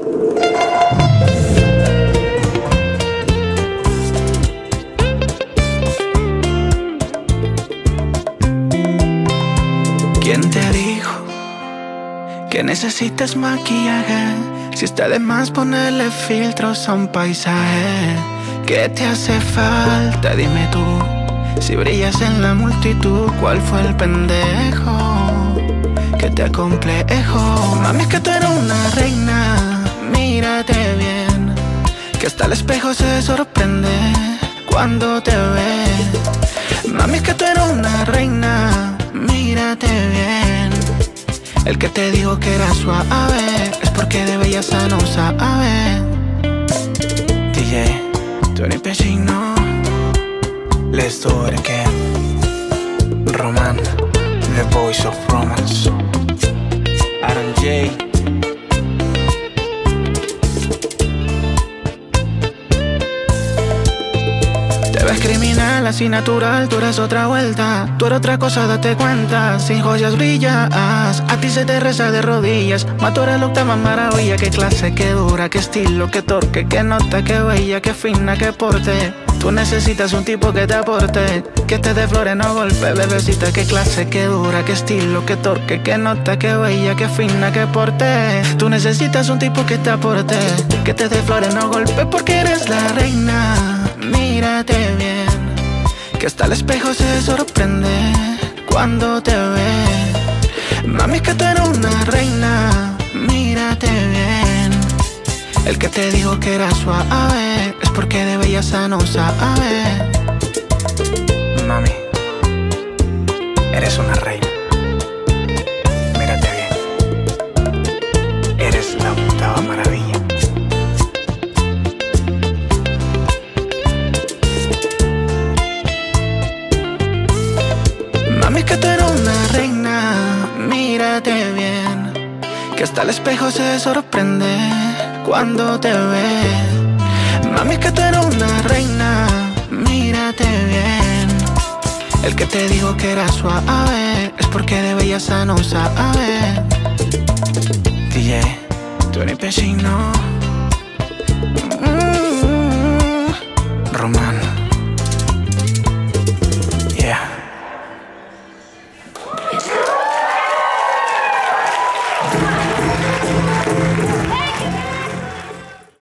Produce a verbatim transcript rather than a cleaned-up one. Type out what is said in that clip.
¿Quién te dijo que necesitas maquillaje? Si está de más ponerle filtros a un paisaje. ¿Qué te hace falta? Dime tú. Si brillas en la multitud, ¿cuál fue el pendejo que te acomplejo? Mami, es que tú eres una reina, mírate bien, que hasta el espejo se sorprende cuando te ve. Mami, es que tú eres una reina, mírate bien. El que te dijo que era suave es porque de belleza no sabe. D J Tony Pechino, let's do it again. Roman, the voice of romance. Aaron J. Te ves criminal, así natural, tú eres otra vuelta. Tú eres otra cosa, date cuenta. Sin joyas brillas, a ti se te reza de rodillas. Mas tú eres la octava maravilla. Qué clase, qué dura, qué estilo, qué torque, qué nota, qué bella, qué fina, qué porte. Tú necesitas un tipo que te aporte, que te dé flores, no golpe, bebecita. Qué clase, qué dura, qué estilo, qué torque, qué nota, qué bella, qué fina, qué porte. Tú necesitas un tipo que te aporte, que te dé flores, no golpe, porque eres la reina. Mírate bien, que hasta el espejo se sorprende cuando te ve. Mami, es que tú eres una reina, mírate bien. El que te dijo que era suave es porque de belleza no sabe. Mami, eres una reina, mírate bien, eres la octava maravilla. Mami, es que tú eres una reina, mírate bien, que hasta el espejo se sorprende cuando te ve. Mami, es que tú eres una reina, mírate bien. El que te dijo que era suave es porque de belleza no sabe. D J Tony Pechino, mm-hmm. Roman.